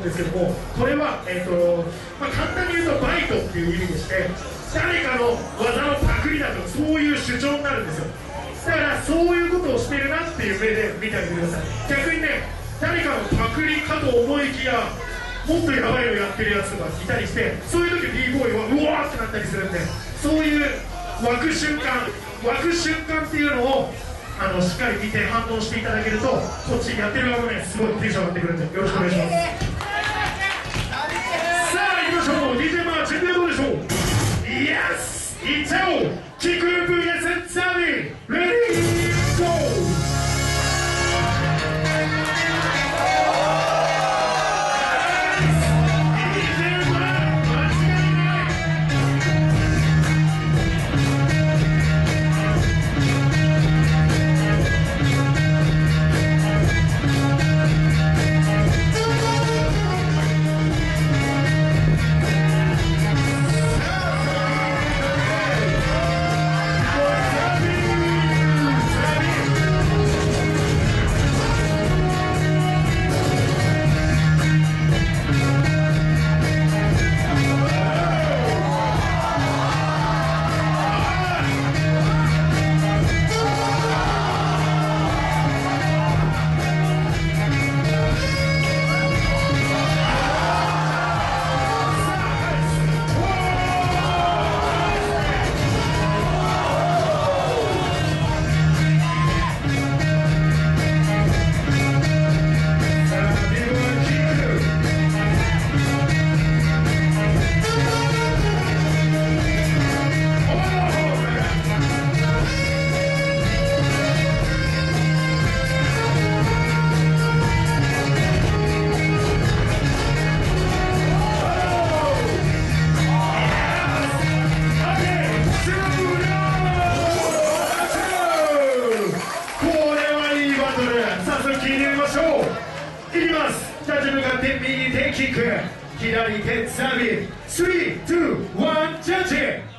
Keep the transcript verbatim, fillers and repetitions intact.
うんですけども、これは、えーとまあ、簡単に言うとバイトっていう意味でして、誰かの技のパクリだとそういう主張になるんですよ。だからそういうことをしてるなっていう目で見てあげてください。逆にね、誰かのパクリかと思いきやもっとやばいのやってるやつとかいたりして、そういう時 b ボーイはうわーってなったりするんで、そういう湧く瞬間湧く瞬間っていうのをあのしっかり見て反応していただけると、こっちやってる側もねすごいテンション上がってくるんで、よろしくお願いします。さあ行きましょう。 ディージェー マー準備はどうでしょう。イエスいっちゃおう。キック ブイエス ザビーレディーゴー。いきます。立ち向かって右手キック、左手ザビ、スリー、ツー、ワン、ジャッジ。